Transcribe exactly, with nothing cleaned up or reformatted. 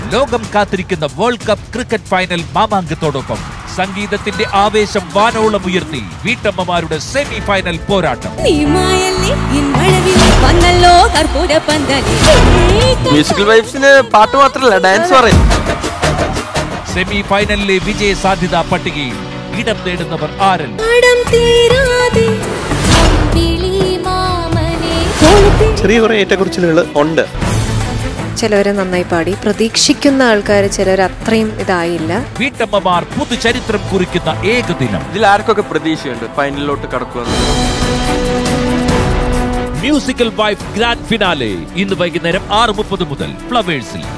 ലോകം കാത്തിരിക്കുന്ന world cup cricket final മാമാങ്കത്തോടൊപ്പം സംഗീതത്തിന്റെ ആവേശം വാനോളം ഉയർത്തി വീട്ടമ്മമാരുടെ സെമി ഫൈനൽ പോരാട്ടം. മ്യൂസിക്കൽ വൈബ്സിന് പാട്ട് മാത്രമല്ല ഡാൻസ് പറയും. സെമി ഫൈനലിലെ വിജയ സാധ്യതാ പട്ടികയിൽ ഇടം നേടുന്നവർ ആരെല്ലാം? ചെറിയ കുറെ ഏറ്റക്കുറിച്ചിലുകൾ ഉണ്ട്. ചിലവരെ നന്നായി പാടി, പ്രതീക്ഷിക്കുന്ന ആൾക്കാർ ചിലർ അത്രയും ഇതായില്ല. വീട്ടമ്മമാർ പുതുചരിത്രം കുറിക്കുന്ന ഏകദിനം. ഇതിൽ ആർക്കൊക്കെ പ്രതീക്ഷയുണ്ട് ഫൈനലിലോട്ട് കടക്കുമെന്ന്? മ്യൂസിക്കൽ വൈഫ് ഗ്രാൻഡ് ഫിനാലെ ഇന്ന് വൈകുന്നേരം ആറ് മുപ്പത് മുതൽ ഫ്ലവേഴ്സിൽ.